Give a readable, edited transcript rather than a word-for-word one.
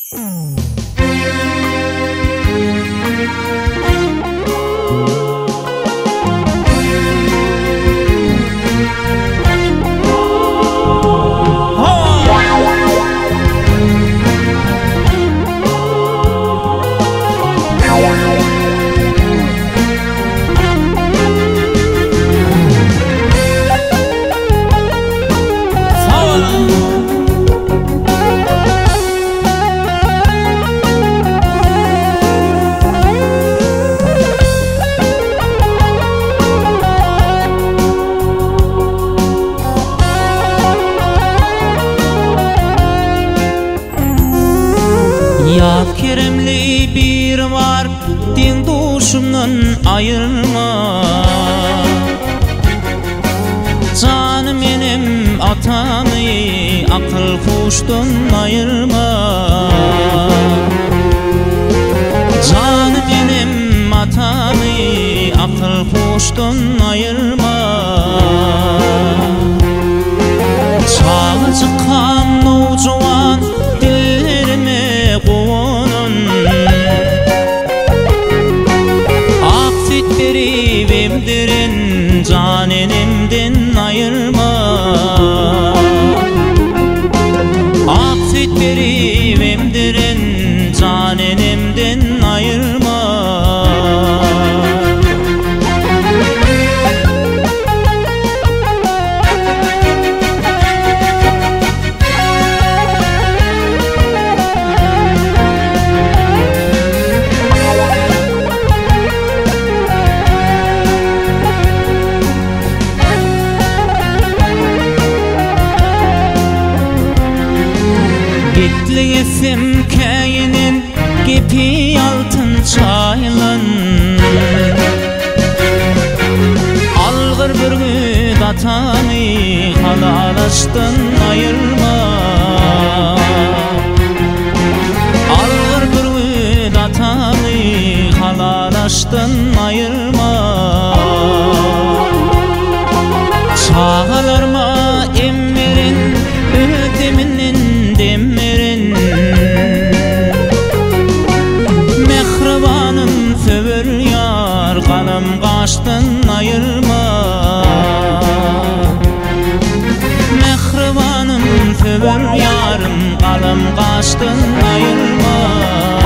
Ya keremli bir var, din duşumdan ayırma. Canım benim atamı akıl kuştan ayırma. Canım benim atamı akıl kuştan ayırma. Çağı çıkan nocuvan dillerime koğunun, affet verip emdirin can enimden ayırma. Affet verip emdirin can enimden ayırma. Betleyesem kayının gepi altın çaylan, algır bir gün atanı halalaştan ayırma. Algır bir gün atanı halalaştan ayırma. Çağalarma emmerin ödeminin demmerin, mehribanım söver yar kanım kaçtan ayırma. Mehribanım söver yarım kanım kaçtan ayırma.